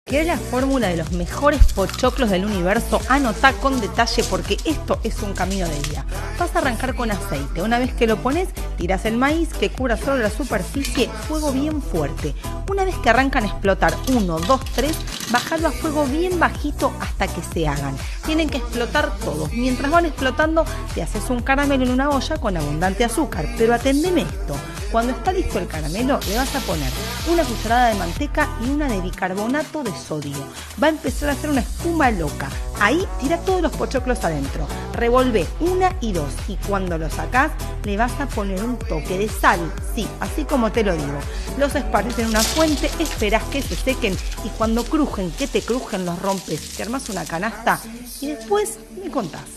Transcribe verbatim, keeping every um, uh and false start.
¿Querés la fórmula de los mejores pochoclos del universo? Anotá con detalle porque esto es un camino de ida. Vas a arrancar con aceite. Una vez que lo pones, tirás el maíz que cubra solo la superficie, fuego bien fuerte. Una vez que arrancan a explotar, uno, dos, tres, bajalo a fuego bien bajito hasta que se hagan. Tienen que explotar todos. Mientras van explotando, te haces un caramelo en una olla con abundante azúcar. Pero atendeme esto. Cuando está listo el caramelo, le vas a poner una cucharada de manteca y una de bicarbonato de sodio. Va a empezar a hacer una espuma loca. Ahí tira todos los pochoclos adentro. Revolvé una y dos. Y cuando lo sacás, le vas a poner un toque de sal. Sí, así como te lo digo. Los esparcís en una fuente, esperás que se sequen y cuando crujen, que te crujen, los rompes. Te armás una canasta y después me contás.